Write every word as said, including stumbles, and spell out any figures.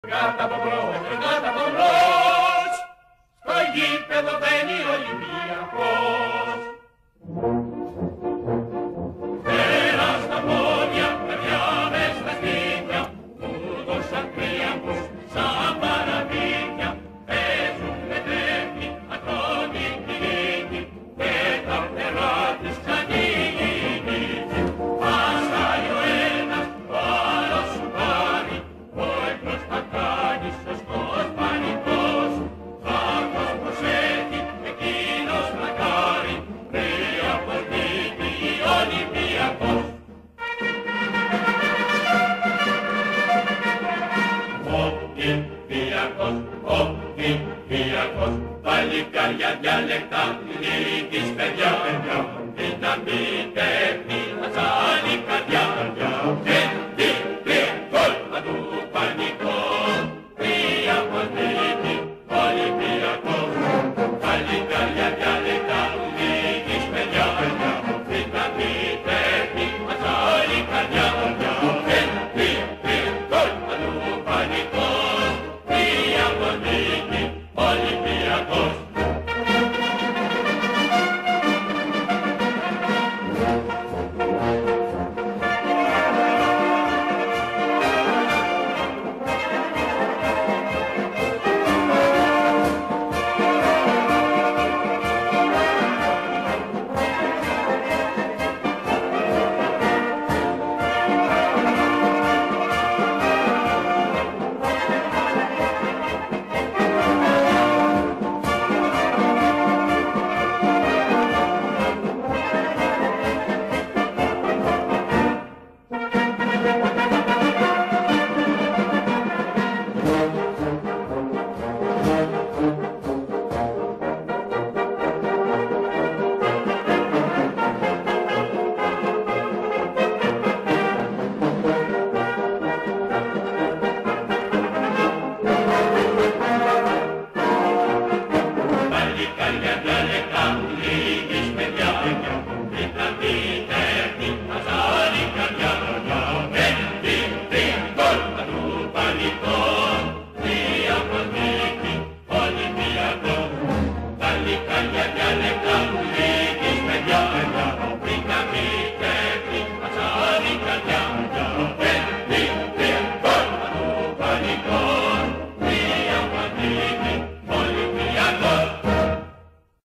Γάτα από μπρος, γάτα από μπρος, στο γήπεδο μπαίνει ο Ολυμπιακός. Πέρα στα πόδια, παιδιά μες στα σπίτια, του δώσαν κρύαμπους σαν παραμύθια. Παίζουν με τρέφη, ακόμη τη νίκη, και τα φτερά τους ανοίγει η νίκη. Πάσχαλει ο ένας, ο άλλος σου πάρει, ο εχθρός θα κάνει σωστός πανικός. Αυτός προσέχει, εκείνος μακάρι, τρία πως νίκη Ολυμπιακός. Ολυμπιακός, Ολυμπιακός, παλικάρια διαλεκτά, νίκης παιδιά, παιδιά, δύναμη τέχνη, αζάλη καρδιά, καρδιά,